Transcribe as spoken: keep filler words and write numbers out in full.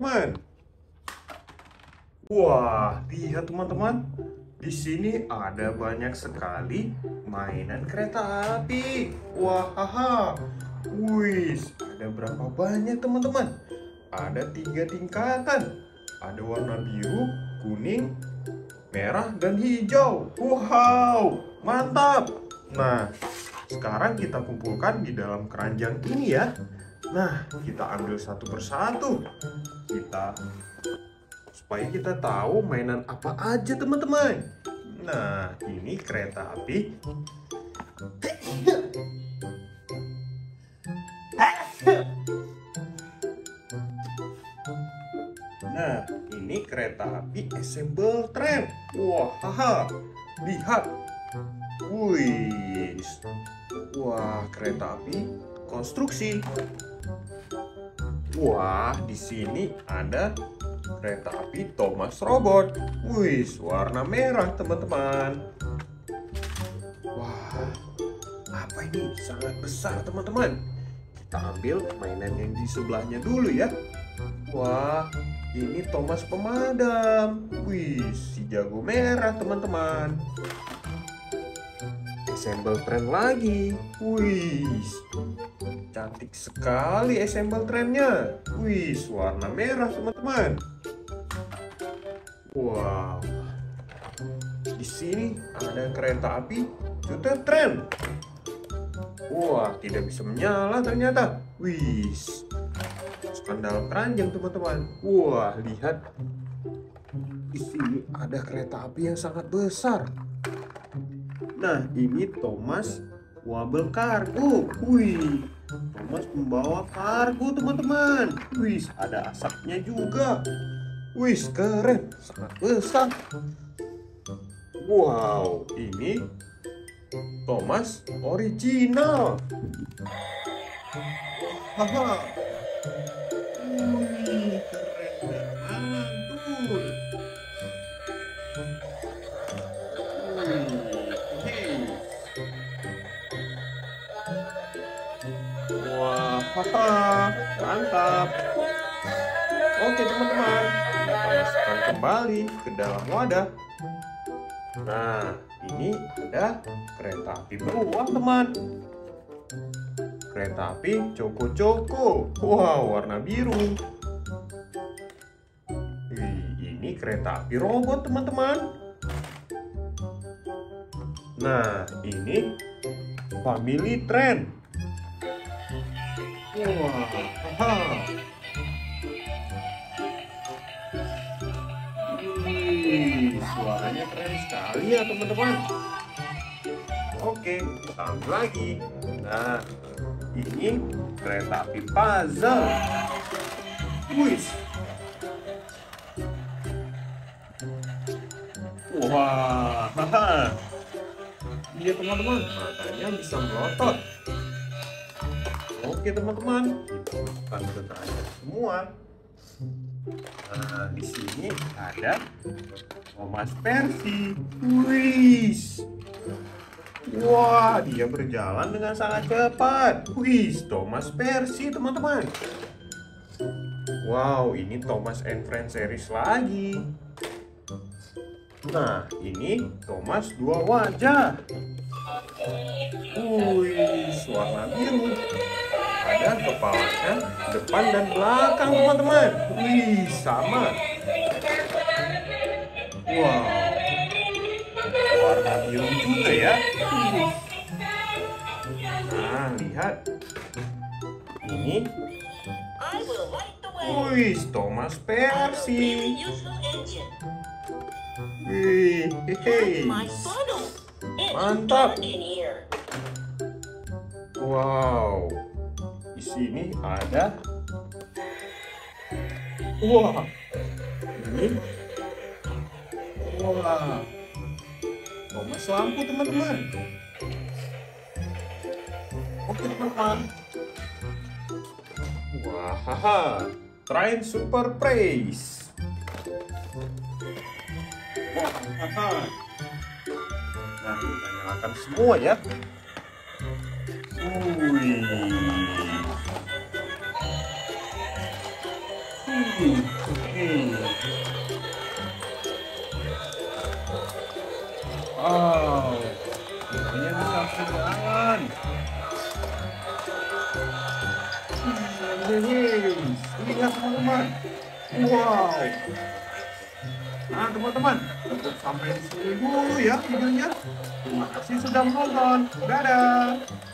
teman-teman. Wah, lihat teman-teman. Di sini ada banyak sekali mainan kereta api. Wah, haha. Wih, ada berapa banyak teman-teman? Ada tiga tingkatan. Ada warna biru, kuning, merah, dan hijau. Wow, mantap. Nah, sekarang kita kumpulkan di dalam keranjang ini ya. Nah, kita ambil satu persatu. Kita supaya kita tahu mainan apa aja teman-teman. Nah, ini kereta api. Nah, ini kereta api assemble train. Wah, haha. Lihat. Wih. Wah, kereta api konstruksi. Wah, di sini ada kereta api Thomas Robot. Wih, warna merah teman-teman. Wah, apa ini? Sangat besar teman-teman. Kita ambil mainan yang di sebelahnya dulu ya. Wah, ini Thomas pemadam. Wih, si jago merah teman-teman. Assemble train lagi. Wih, cantik sekali assemble trainnya. Wih, warna merah teman-teman. Wow, di sini ada kereta api Shooter Train. Wah, tidak bisa menyala ternyata. Wih, masukkan dalam keranjang teman-teman. Wah, lihat di sini ada kereta api yang sangat besar. Nah, ini Thomas Wabel Kargo. Wih, Thomas membawa kargo teman-teman. Wih, ada asapnya juga. Wih, keren, sangat besar. Wow, ini Thomas original. Haha. Wih, keren banget tuh. Wah, haha, mantap. Oke teman-teman, kita masukkan kembali ke dalam wadah. Nah, ini ada kereta api beruang teman. Kereta api Coko-Coko. Wow, warna biru. Wih, ini kereta api robot teman-teman. Nah, ini family train. Wah, haha. Wih, suaranya keren sekali ya teman-teman. Oke, kita ambil lagi. Nah, ini kereta api puzzle. Wih. Wah, haha. Iya teman-teman, matanya bisa melotot. Oke teman-teman, kita masukkan ke keranjang semua. Nah, di sini ada Thomas Percy. Wih. Wah, dia berjalan dengan sangat cepat. Wih, Thomas Percy teman-teman. Wow, ini Thomas and Friends series lagi. Nah, ini Thomas dua wajah. Wih, warna biru. Ada kepalanya depan dan belakang teman-teman. Wih, sama. Wow, warna biru juga ya. Nah, lihat. Ini. Wih, Thomas Percy. Wih, hehe. Mantap. Wow. Di sini ada. Wah. Ini. Wah. Thomas lampu teman-teman. Oke teman-teman. Wah, haha. Train Super Praise. Wah, haha. Nah, kita nyalakan semua ya. Wih. Ih, ih. Wow, ini bisa berjalan. Wih, lihat teman-teman. Wow. Nah teman-teman, cukup sampai di sini dulu ya videonya. Terima kasih sudah menonton. Dadah.